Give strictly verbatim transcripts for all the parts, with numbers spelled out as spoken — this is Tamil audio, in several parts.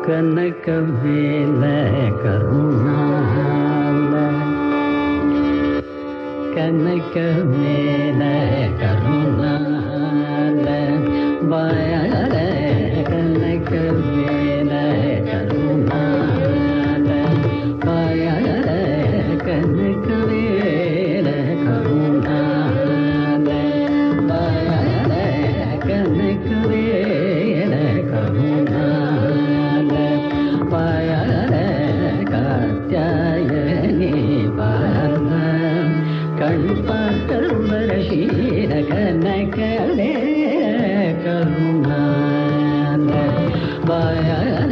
கனகவேல கருணால கனகவேல கருணால பாயால கனகவேல கருணால பாயால கனகவேல கருணால பாயால கனகவேல கருணால பாயால காத்யாயனி பார்வ கண் பார்த்தருமரசீர கனகவேல கருணால பாயால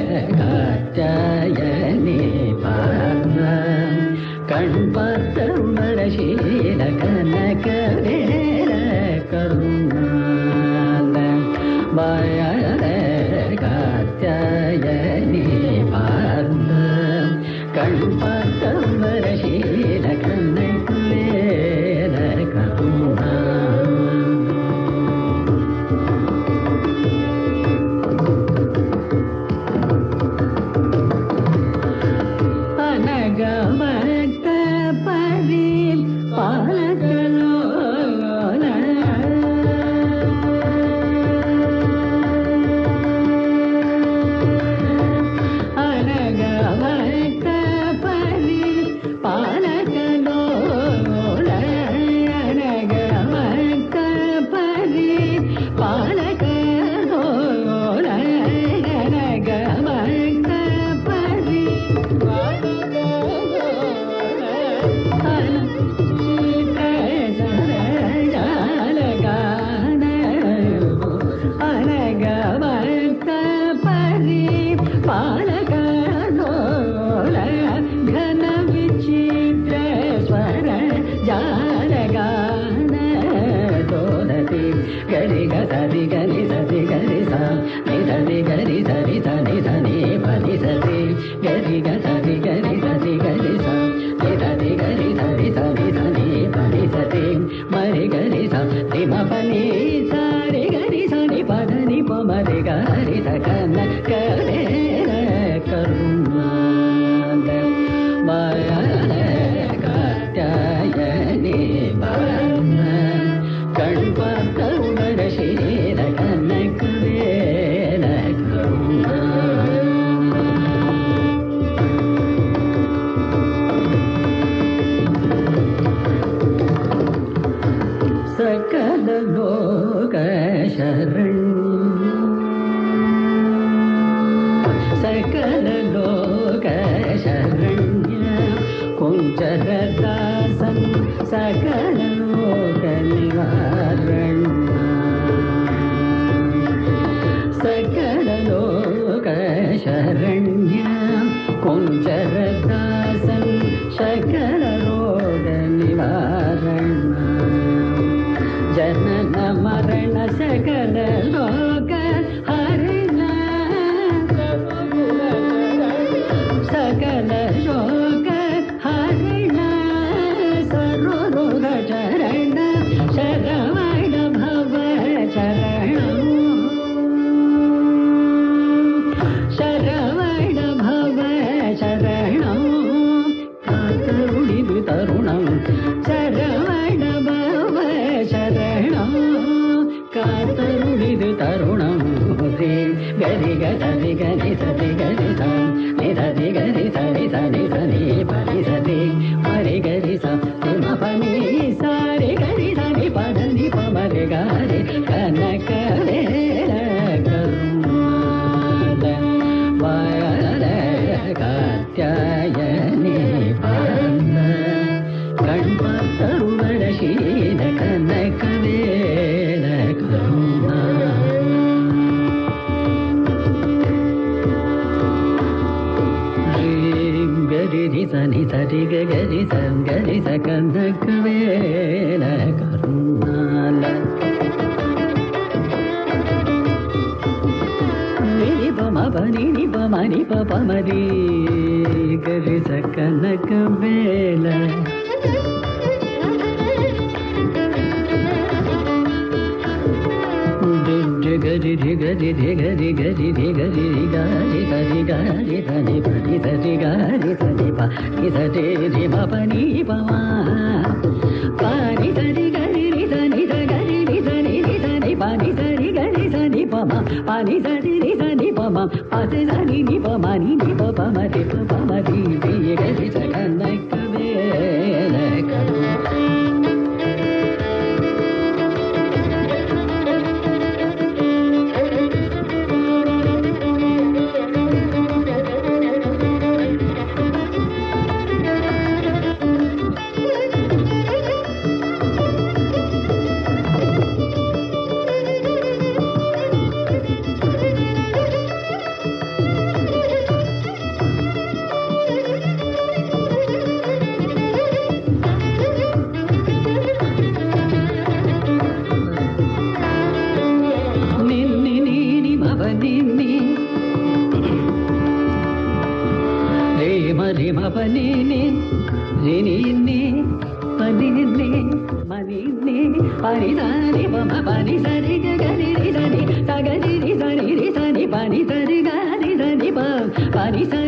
காத்யாயனி பார்வ கண் பார்த்தருமரசீர கனகவேல கருணால பாயால காத்யாயனி பார்வ கண் பார்த்தருமரசீர கனகவேல கருணால அனகமத்த பரி பாலகலோல அனகமத்த பரி பாலகலோல அனகமத்த பரி பாலகலோல அனகமத்த பரி அனகமத்த பரி பாலகலோல ಘನ ವಿಚಿತ್ರ ಸ್ವರ ಜಾಲಗಾನ ದೋಲತಿ ಗರಿ ಗರಿ ಗರಿ ಸರಿ ಗರಿ ಸ ನಿಧನಿ ಗರಿ ಸರಿ ಸನಿ ಸನಿ ಪನಿ ಸರಿ ಗರಿ ಗರಿ ಗರಿ ಸರಿ ಗರಿ ಸ ನಿಧನಿ ಗರಿ ಸರಿ ಸನಿ ಸನಿ ಪನಿ ಸರಿ ಮರಿ ಗರಿ ಸ ನಿಮ ಪನಿ ಸಾರಿ ಗರಿ ಸನಿ ಪದನಿ ಪ ಮರಿ ಗರಿ ಸ ಕನ ಕರೇರ ಕರುಣಾಲ ಬಾಯಾಲ ಕಾತ್ಯಾಯನಿ ಬಾರ್ವ ಕಣ್ பார்த்தருமரசீர கனகவேல கருணாಲ சகல லோக சரண்ய சகல லோக சரண்ய குஞ்சரதாசன் சகல லோக நிவாரண சகல லோக சரண்ய குஞ்சரதாசன் சகல லோக நிவாரண ஜனன மரண சகல லோக ஹரண சகல லோக ஹரண சரோரோக சரண சரவண பவ சரணம் சரவண பவ சரணம் காத்தருளிது தருணம் சரவண பவ சரணம் காத்தருளிது தருணம் கரி கரி கரி சரி கரி ச நிதரி கரி சரி சனி சனி பனி சரி மரி கரி ச நிம பனி சாரி கரி சனி பதனி பமரி காரி கனகவேல கருணால பாயால காத்யாயனி பார்வ கண் பார்த்தருமரசீர கனகவேல கருணால கரி சனி சரி கரி சங்கரி ச கனகவேல கருணால நிரி பம பனி நி பமனி பமரி கரி ச கனகவேல ri ri ga ri ri ga ri ga ri ri ga ri ri ga ri sa ri ga ri sa ni pa ni sa ri ga ri sa ni pa ni sa ri ri ma pa ni pa ma pa ni sa ri ga ri ri sa ni sa ga ri ri sa ni ri sa ni pa ni sa ri ga ri sa ni pa ma pa ni sa ri ri sa ni pa ma pa se sa ni ni pa ma ni ni pa pa ma ri pa pa ma ri ri ga ri sa ka na ka be na ka Pani